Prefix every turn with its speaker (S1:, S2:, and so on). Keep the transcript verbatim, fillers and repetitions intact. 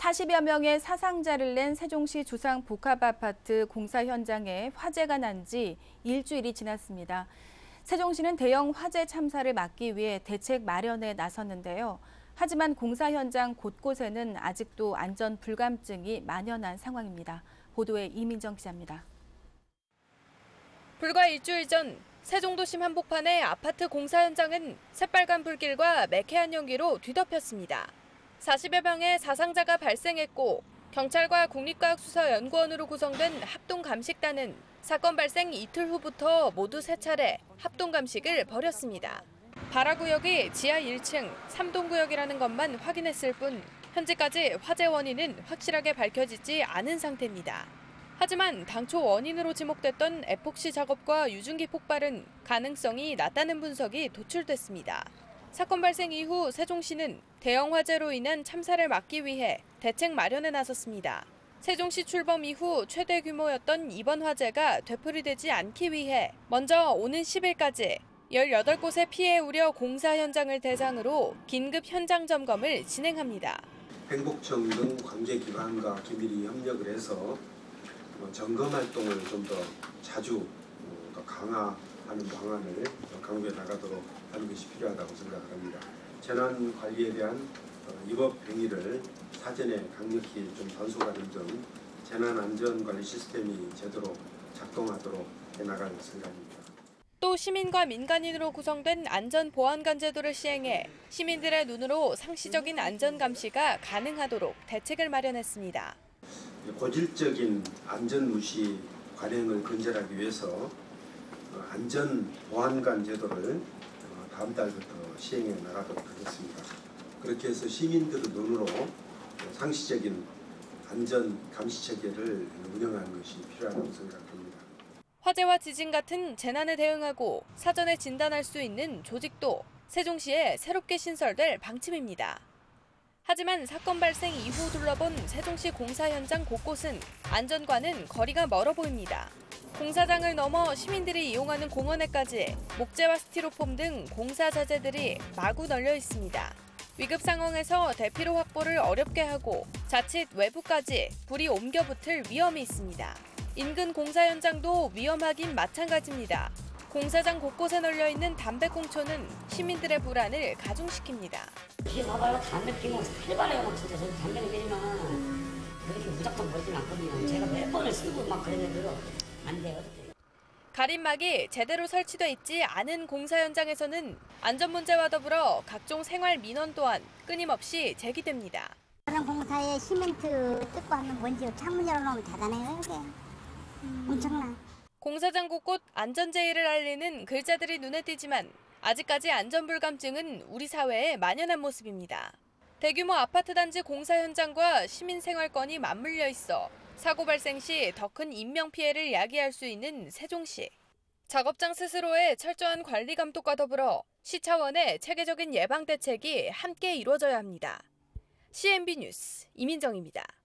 S1: 사십여 명의 사상자를 낸 세종시 주상복합아파트 공사 현장에 화재가 난 지 일주일이 지났습니다. 세종시는 대형 화재 참사를 막기 위해 대책 마련에 나섰는데요. 하지만 공사 현장 곳곳에는 아직도 안전 불감증이 만연한 상황입니다. 보도에 이민정 기자입니다.
S2: 불과 일주일 전 세종도심 한복판의 아파트 공사 현장은 새빨간 불길과 매캐한 연기로 뒤덮였습니다. 사십여 명의 사상자가 발생했고 경찰과 국립과학수사연구원으로 구성된 합동감식단은 사건 발생 이틀 후부터 모두 세 차례 합동감식을 벌였습니다. 발화구역이 지하 일 층 삼 동구역이라는 것만 확인했을 뿐 현재까지 화재 원인은 확실하게 밝혀지지 않은 상태입니다. 하지만 당초 원인으로 지목됐던 에폭시 작업과 유증기 폭발은 가능성이 낮다는 분석이 도출됐습니다. 사건 발생 이후 세종시는 대형 화재로 인한 참사를 막기 위해 대책 마련에 나섰습니다. 세종시 출범 이후 최대 규모였던 이번 화재가 되풀이되지 않기 위해 먼저 오는 십 일까지 열여덟 곳의 피해 우려 공사 현장을 대상으로 긴급 현장 점검을 진행합니다.
S3: 행복청 등 관계기관과 긴밀히 협력을 해서 점검 활동을 좀 더 자주 더 강화하는 방안을 강구해 나가도록 하는 것이 필요하다고 생각을 합니다. 재난 관리에 대한 위법 행위를 사전에 강력히 좀 단속하는 등 재난 안전 관리 시스템이 제대로 작동하도록 해나갈 생각입니다.
S2: 또 시민과 민간인으로 구성된 안전보안관 제도를 시행해 시민들의 눈으로 상시적인 안전 감시가 가능하도록 대책을 마련했습니다.
S3: 고질적인 안전 무시 관행을 근절하기 위해서 안전보안관 제도를 다음 달부터 시행해 나가도록 하겠습니다. 그렇게 해서 시민들의 눈으로 상시적인 안전 감시 체계를 운영하는 것이 필요하다고 생각합니다.
S2: 화재와 지진 같은 재난에 대응하고 사전에 진단할 수 있는 조직도 세종시에 새롭게 신설될 방침입니다. 하지만 사건 발생 이후 둘러본 세종시 공사 현장 곳곳은 안전과는 거리가 멀어 보입니다. 공사장을 넘어 시민들이 이용하는 공원에까지 목재와 스티로폼 등 공사 자재들이 마구 널려 있습니다. 위급 상황에서 대피로 확보를 어렵게 하고 자칫 외부까지 불이 옮겨 붙을 위험이 있습니다. 인근 공사 현장도 위험하긴 마찬가지입니다. 공사장 곳곳에 널려 있는 담배꽁초는 시민들의 불안을 가중시킵니다.
S4: 뒤에 봐봐요. 담배 피면 살벌해요. 진짜 저는 담배를 피면 그렇게 무작정 버리진 않거든요. 제가 몇 번을 쓰고 막 그랬는데도 안 돼요.
S2: 가림막이 제대로 설치돼 있지 않은 공사 현장에서는 안전 문제와 더불어 각종 생활 민원 또한 끊임없이 제기됩니다.
S5: 다른 공사에 시멘트 뜯고 하면 뭔지 창문 열어놓으면 닫아내요. 이게 음. 엄청나.
S2: 공사장 곳곳 안전제의를 알리는 글자들이 눈에 띄지만 아직까지 안전불감증은 우리 사회에 만연한 모습입니다. 대규모 아파트 단지 공사 현장과 시민 생활권이 맞물려 있어 사고 발생 시 더 큰 인명피해를 야기할 수 있는 세종시. 작업장 스스로의 철저한 관리 감독과 더불어 시 차원의 체계적인 예방 대책이 함께 이루어져야 합니다. 씨엔비 뉴스 이민정입니다.